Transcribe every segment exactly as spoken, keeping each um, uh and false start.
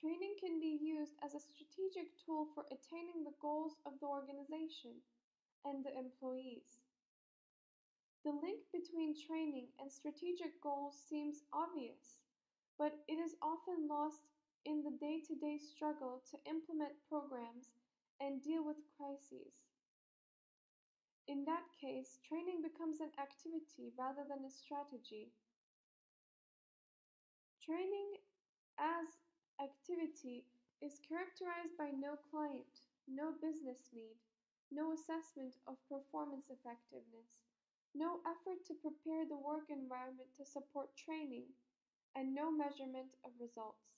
Training can be used as a strategic tool for attaining the goals of the organization and the employees. The link between training and strategic goals seems obvious, but it is often lost in the day to day struggle to implement programs and deal with crises. In that case, training becomes an activity rather than a strategy. Training as activity is characterized by no client, no business need, no assessment of performance effectiveness, no effort to prepare the work environment to support training, and no measurement of results.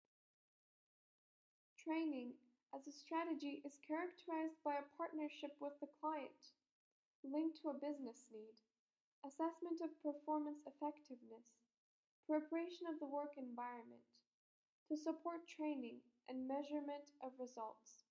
Training as a strategy is characterized by a partnership with the client, linked to a business need, assessment of performance effectiveness, preparation of the work environment, to support training and measurement of results.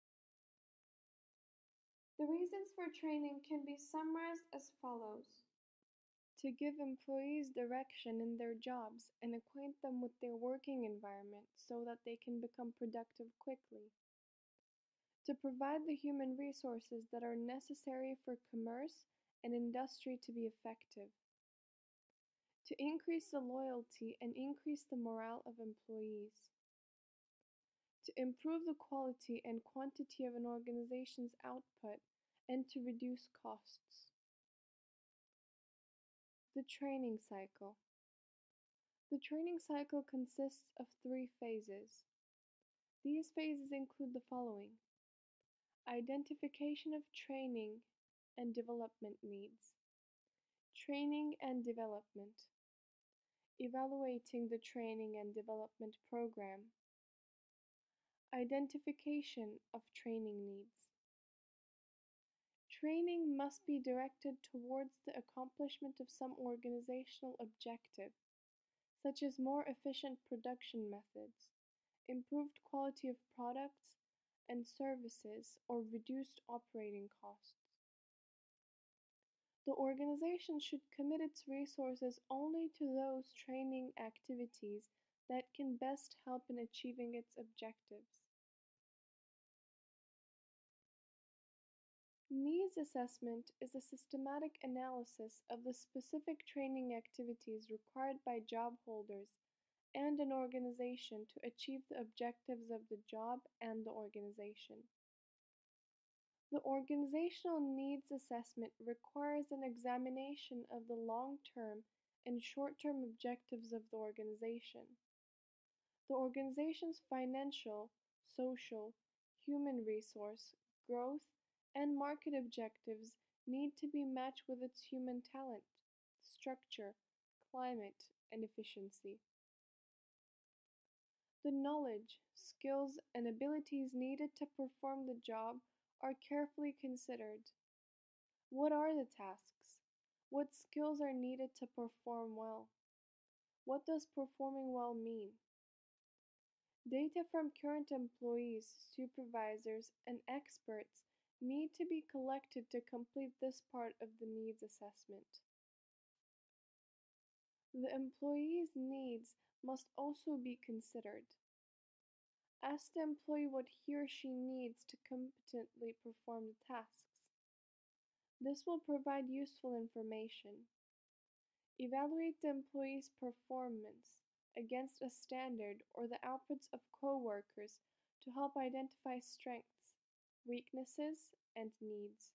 The reasons for training can be summarized as follows: to give employees direction in their jobs and acquaint them with their working environment so that they can become productive quickly, to provide the human resources that are necessary for commerce and industry to be effective, to increase the loyalty and increase the morale of employees, to improve the quality and quantity of an organization's output, and to reduce costs. The training cycle. The training cycle consists of three phases. These phases include the following: identification of training and development needs, training and development, evaluating the training and development program, identification of training needs. Training must be directed towards the accomplishment of some organizational objective, such as more efficient production methods, improved quality of products and services, or reduced operating costs. The organization should commit its resources only to those training activities that can best help in achieving its objectives. Needs assessment is a systematic analysis of the specific training activities required by job holders and an organization to achieve the objectives of the job and the organization. The organizational needs assessment requires an examination of the long-term and short-term objectives of the organization. The organization's financial, social, human resource, growth, and market objectives need to be matched with its human talent, structure, climate, and efficiency. The knowledge, skills, and abilities needed to perform the job are carefully considered. What are the tasks? What skills are needed to perform well? What does performing well mean? Data from current employees, supervisors, and experts need to be collected to complete this part of the needs assessment. The employee's needs must also be considered. Ask the employee what he or she needs to competently perform the tasks. This will provide useful information. Evaluate the employee's performance against a standard or the outputs of co-workers to help identify strengths, weaknesses, and needs.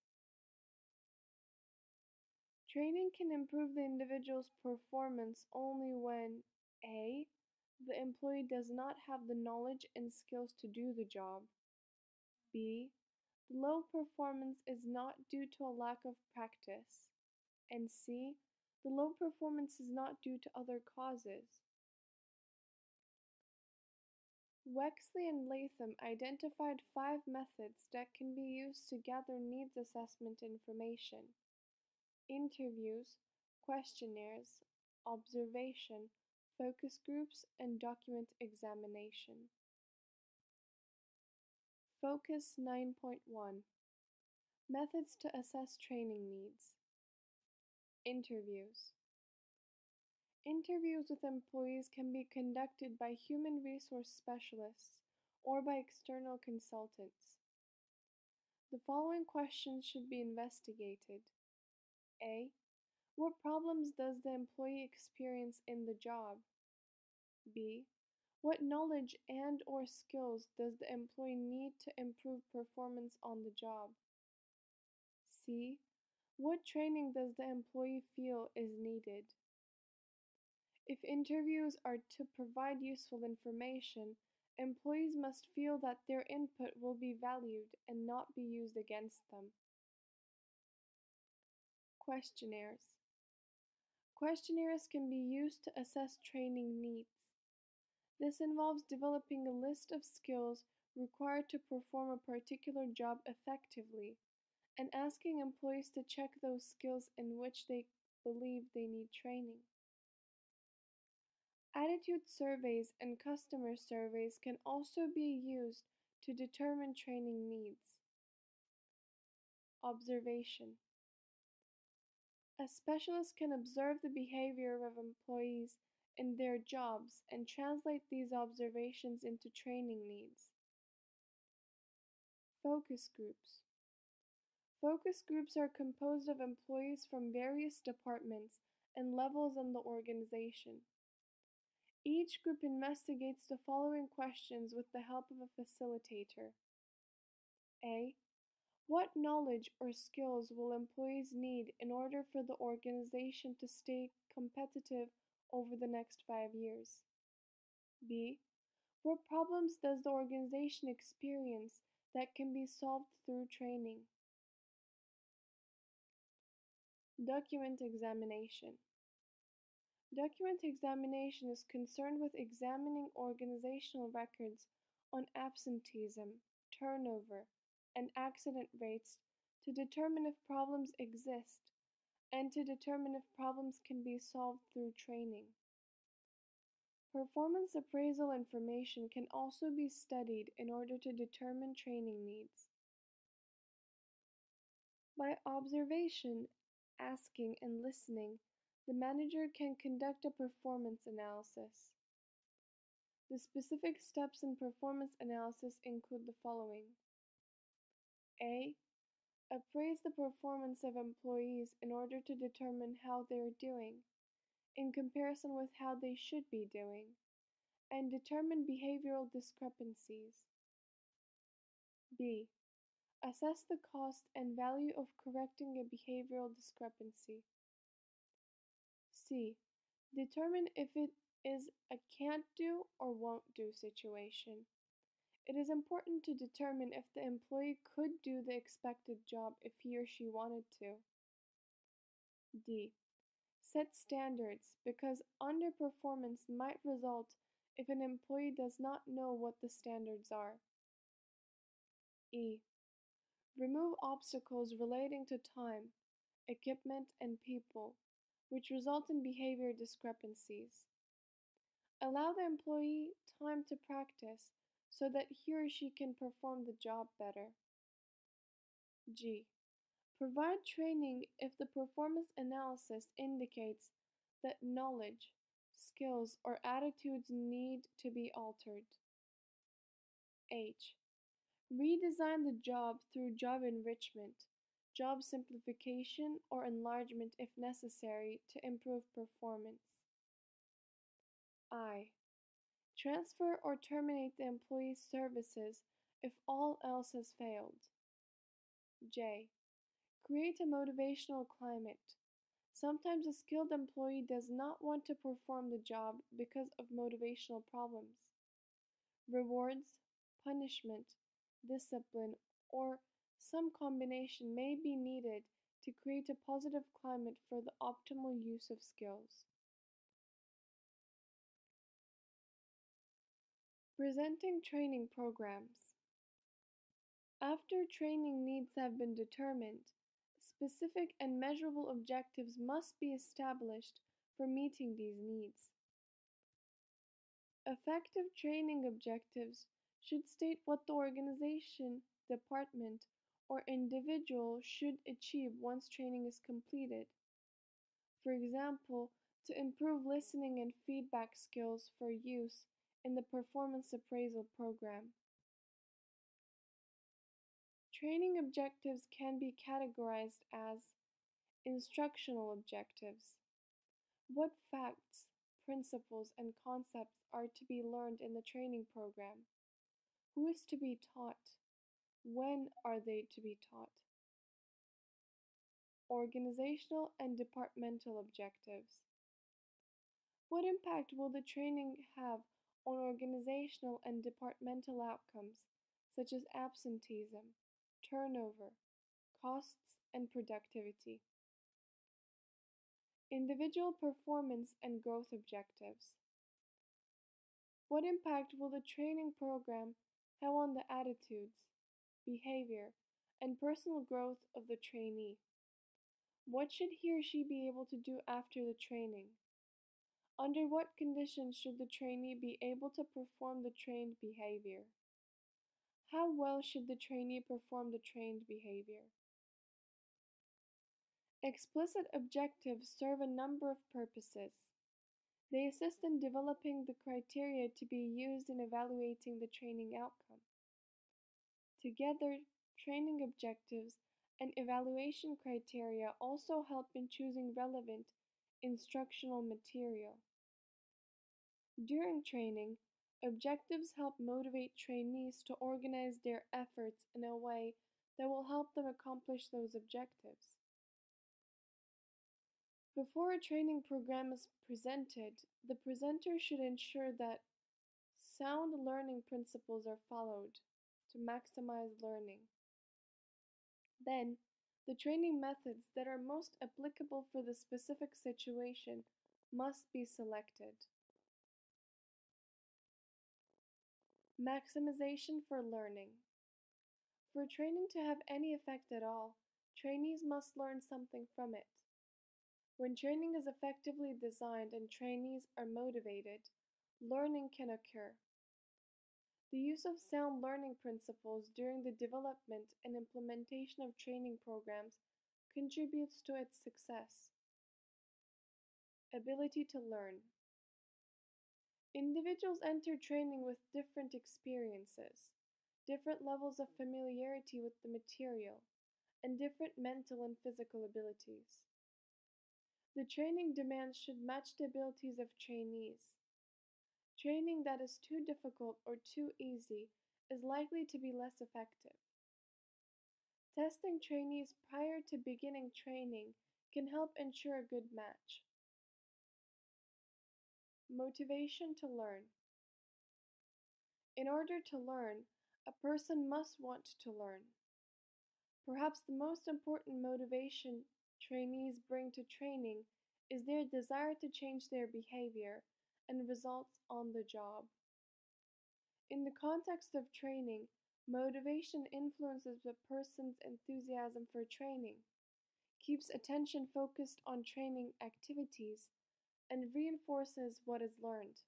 Training can improve the individual's performance only when A. The employee does not have the knowledge and skills to do the job. B. The low performance is not due to a lack of practice. And C. The low performance is not due to other causes. Wexley and Latham identified five methods that can be used to gather needs assessment information: interviews, questionnaires, observation, focus groups, and document examination. Focus nine point one. Methods to assess training needs. Interviews. Interviews with employees can be conducted by human resource specialists or by external consultants. The following questions should be investigated. A. What problems does the employee experience in the job? B. What knowledge and or skills does the employee need to improve performance on the job? C. What training does the employee feel is needed? If interviews are to provide useful information, employees must feel that their input will be valued and not be used against them. Questionnaires. Questionnaires can be used to assess training needs. This involves developing a list of skills required to perform a particular job effectively and asking employees to check those skills in which they believe they need training. Attitude surveys and customer surveys can also be used to determine training needs. Observation. A specialist can observe the behavior of employees in their jobs and translate these observations into training needs. Focus groups. Focus groups are composed of employees from various departments and levels in the organization. Each group investigates the following questions with the help of a facilitator. A. What knowledge or skills will employees need in order for the organization to stay competitive over the next five years? B. What problems does the organization experience that can be solved through training? Document examination. Document examination is concerned with examining organizational records on absenteeism, turnover, and accident rates to determine if problems exist and to determine if problems can be solved through training. Performance appraisal information can also be studied in order to determine training needs. By observation, asking, and listening, the manager can conduct a performance analysis. The specific steps in performance analysis include the following. A. Appraise the performance of employees in order to determine how they are doing, in comparison with how they should be doing, and determine behavioral discrepancies. B. Assess the cost and value of correcting a behavioral discrepancy. C. Determine if it is a can't do or won't do situation. It is important to determine if the employee could do the expected job if he or she wanted to. D. Set standards because underperformance might result if an employee does not know what the standards are. E. Remove obstacles relating to time, equipment, and people, which result in behavior discrepancies. Allow the employee time to practice so that he or she can perform the job better. G. Provide training if the performance analysis indicates that knowledge, skills, or attitudes need to be altered. H. Redesign the job through job enrichment, job simplification, or enlargement if necessary to improve performance. I. Transfer or terminate the employee's services if all else has failed. J. Create a motivational climate. Sometimes a skilled employee does not want to perform the job because of motivational problems. Rewards, punishment, discipline, or some combination may be needed to create a positive climate for the optimal use of skills. Presenting training programs. After training needs have been determined, specific and measurable objectives must be established for meeting these needs. Effective training objectives should state what the organization, department, or individual should achieve once training is completed. For example, to improve listening and feedback skills for use in the performance appraisal program. Training objectives can be categorized as instructional objectives. What facts, principles, and concepts are to be learned in the training program? Who is to be taught? When are they to be taught? Organizational and departmental objectives. What impact will the training have on organizational and departmental outcomes, such as absenteeism, turnover, costs, and productivity? Individual performance and growth objectives. What impact will the training program have on the attitudes, behavior, and personal growth of the trainee? What should he or she be able to do after the training? Under what conditions should the trainee be able to perform the trained behavior? How well should the trainee perform the trained behavior? Explicit objectives serve a number of purposes. They assist in developing the criteria to be used in evaluating the training outcome. Together, training objectives and evaluation criteria also help in choosing relevant instructional material. During training, objectives help motivate trainees to organize their efforts in a way that will help them accomplish those objectives. Before a training program is presented, the presenter should ensure that sound learning principles are followed to maximize learning. Then, the training methods that are most applicable for the specific situation must be selected. Maximization for learning. For training to have any effect at all, trainees must learn something from it. When training is effectively designed and trainees are motivated, learning can occur. The use of sound learning principles during the development and implementation of training programs contributes to its success. Ability to learn. Individuals enter training with different experiences, different levels of familiarity with the material, and different mental and physical abilities. The training demands should match the abilities of trainees. Training that is too difficult or too easy is likely to be less effective. Testing trainees prior to beginning training can help ensure a good match. Motivation to learn. In order to learn, a person must want to learn. Perhaps the most important motivation trainees bring to training is their desire to change their behavior and results on the job. In the context of training, motivation influences the person's enthusiasm for training, keeps attention focused on training activities, and reinforces what is learned.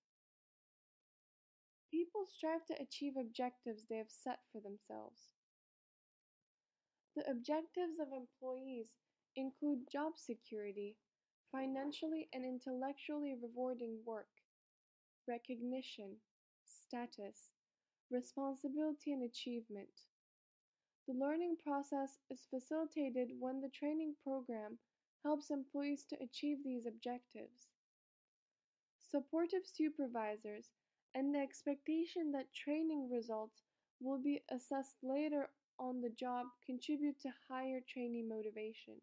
People strive to achieve objectives they have set for themselves. The objectives of employees include job security, financially and intellectually rewarding work, recognition, status, responsibility, and achievement. The learning process is facilitated when the training program helps employees to achieve these objectives. Supportive supervisors and the expectation that training results will be assessed later on the job contribute to higher trainee motivation.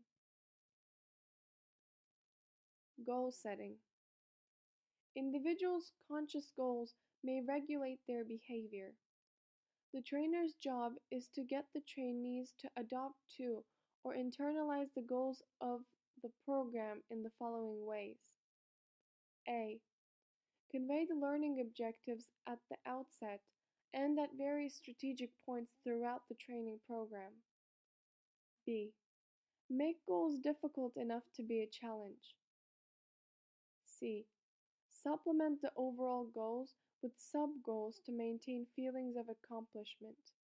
Goal setting. Individuals' conscious goals may regulate their behavior. The trainer's job is to get the trainees to adopt to or internalize the goals of the program in the following ways. A. Convey the learning objectives at the outset and at various strategic points throughout the training program. B. Make goals difficult enough to be a challenge. C. Supplement the overall goals with sub-goals to maintain feelings of accomplishment.